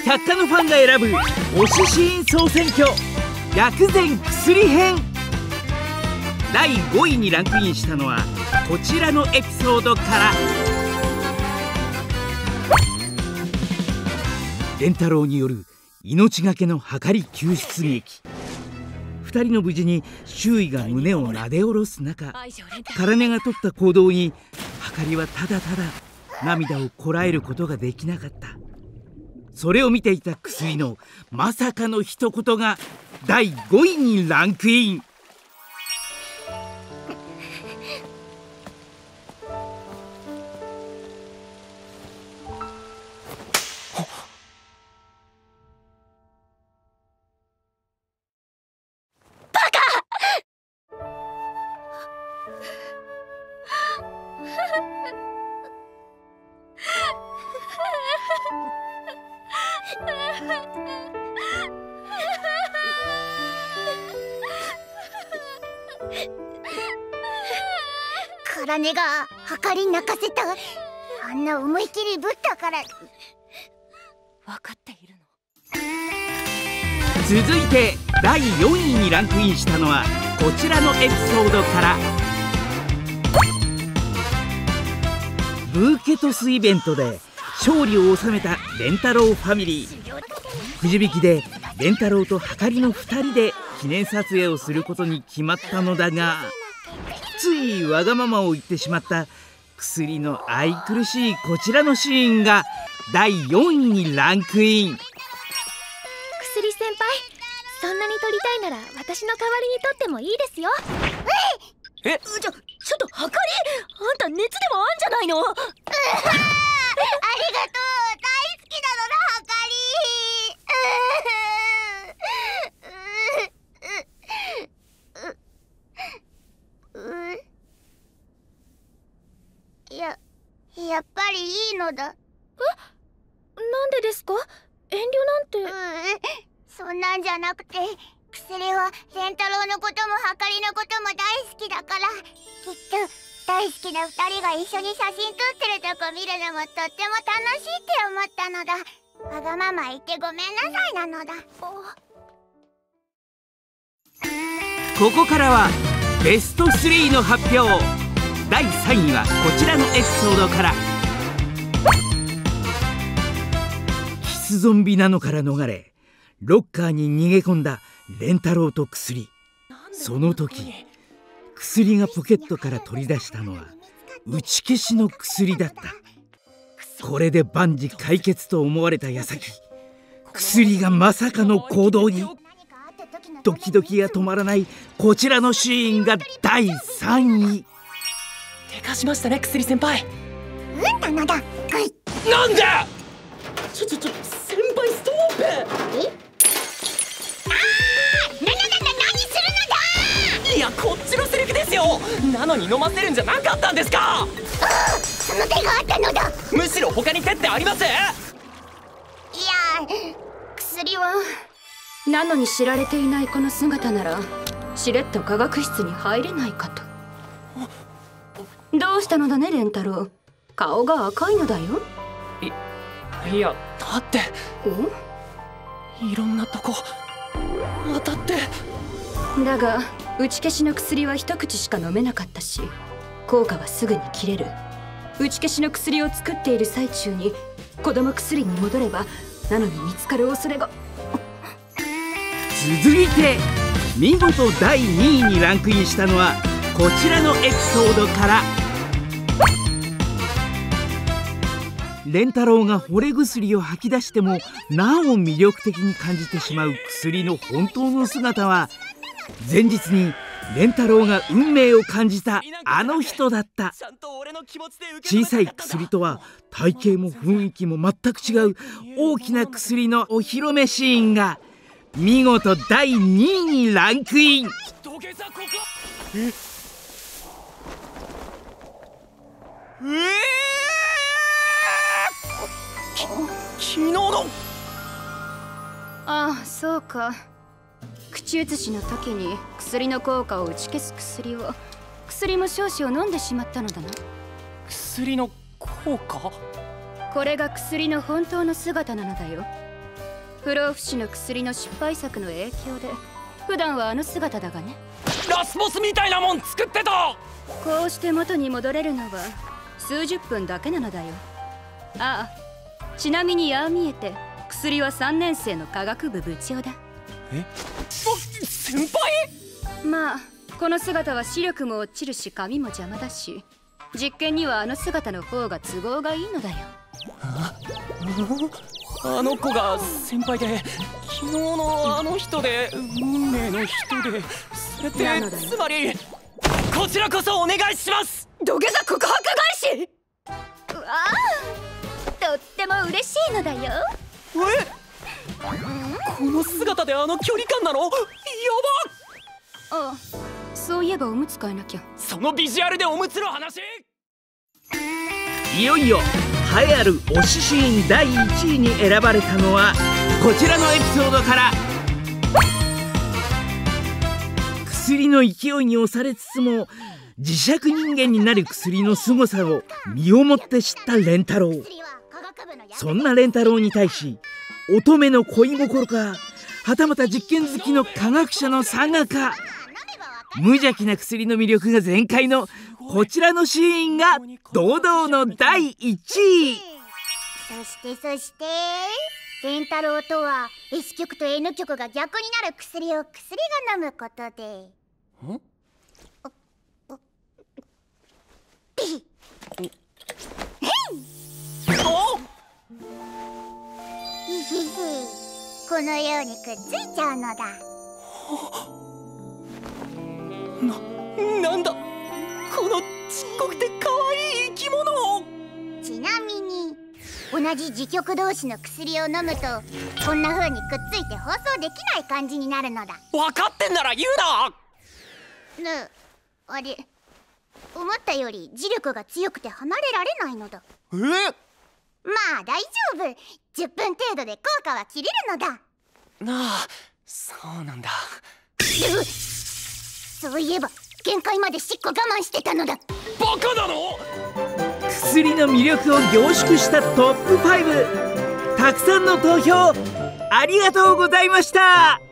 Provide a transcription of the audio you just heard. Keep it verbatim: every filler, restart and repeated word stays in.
百科のファンが選ぶ推しシーン総選挙薬膳薬編。だいごいにランクインしたのはこちらのエピソードから。蓮太郎による命がけの計り救出劇。二人の無事に周囲が胸をなで下ろす中、空音が取った行動に計はただただ涙をこらえることができなかった。それを見ていた薬のまさかの一言がだいごいにランクイン。 空音が計り泣かせた。あんな思い切りぶったから。 分かっているの。 続いてだいよんいにランクインしたのはこちらのエピソードから。ブーケトスイベントで勝利を収めた蓮太郎ファミリー。くじ引きで蓮太郎と計りのふたりで記念撮影をすることに決まったのだが、ついわがままを言ってしまった薬の愛くるしいこちらのシーンがだいよんいにランクイン。 薬先輩、そんなに撮りたいなら私の代わりに撮ってもいいですよ。 ええ、ちょ、ちょっと計り、あんた熱でもあんじゃないの。 ありがとう、大好きなのだ計り。や、やっぱりいいのだ。 え、なんでですか？遠慮なんて。 そんなんじゃなくて、薬は蓮太郎のことも計りのことも大好きだから、きっと大好きな二人が一緒に写真撮ってるとこ見るのもとっても楽しいって思ったのだ。わがまま言ってごめんなさいなのだ。 ここからはベストスリーの発表。だいさんいはこちらのエピソードから。キスゾンビなのから逃れロッカーに逃げ込んだ蓮太郎と薬。その時薬がポケットから取り出したのは打ち消しの薬だった。これで万事解決と思われた矢先、薬がまさかの行動に。ドキドキが止まらないこちらのシーンがだいさんい。 手貸しましたね、薬先輩。 うんなのだ。 なんだ。 ちょちょちょ、先輩ストップ。え？ああ、 なななな、何するのだ。 いや、こっちのセリフですよ。なのに飲ませるんじゃなかったんですか。 その手があったのだ。 むしろ他に手ってあります？いや、 薬は。 なのに知られていないこの姿ならしれっと科学室に入れないかと。どうしたのだね蓮太郎、顔が赤いのだよ。 いいや、だっていろんなとこ当たって。 だが打ち消しの薬は一口しか飲めなかったし、効果はすぐに切れる。打ち消しの薬を作っている最中に子供薬に戻ればなのに見つかる恐れが。 続いて見事だいにいにランクインしたのはこちらのエピソードから。蓮太郎が惚れ薬を吐き出してもなお魅力的に感じてしまう薬の本当の姿は、前日に蓮太郎が運命を感じたあの人だった。小さい薬とは体型も雰囲気も全く違う大きな薬のお披露目シーンが見事だいにいにランクイン。ええき昨日の。 ああ、そうか。口移しの時に薬の効果を打ち消す薬を薬も少々飲んでしまったのだな。 薬の効果？ これが薬の本当の姿なのだよ。 不老不死の薬の失敗作の影響で普段はあの姿だがね。 ラスボスみたいなもん作ってた。 こうして元に戻れるのは数十分だけなのだよ。ああ、ちなみにああ見えて薬はさんねん生の科学部部長だ。 え、先輩？ まあこの姿は視力も落ちるし髪も邪魔だし、実験にはあの姿の方が都合がいいのだよ。 あ, あの子が先輩で、昨日のあの人で運命の人で、それってつまりこちらこそお願いします。 土下座告白返し。うわあ、とっても嬉しいのだよ。 え、この姿であの距離感なの？やばっ。 ああ、そういえばおむつ替えなきゃ。 そのビジュアルでおむつの話。 いよいよ栄えある推しシーンだいいちいに選ばれたのはこちらのエピソードから。薬の勢いに押されつつも磁石人間になる薬の凄さを身をもって知った蓮太郎。そんな蓮太郎に対し乙女の恋心か、はたまた実験好きの科学者の差がか、無邪気な薬の魅力が全開のこちらのシーンが堂々のだいいちい。 そしてそして蓮太郎とは エス 極と エヌ 極が逆になる薬を薬が飲むことで。ん？このようにくっついちゃうのだ。 な、なんだこのちっこくて可愛い生き物。 ちなみに同じ磁極同士の薬を飲むとこんな風にくっついて放送できない感じになるのだ。 分かってんなら言うな。 ねえ、あれ、思ったより磁力が強くて離れられないのだ。 え？ まあ大丈夫、じゅっぷん程度で効果は切れるのだ。 なあ、そうなんだ。 そういえば限界までしっこ我慢してたのだ。 バカなの？ 薬の魅力を凝縮したトップファイブ、たくさんの投票ありがとうございました。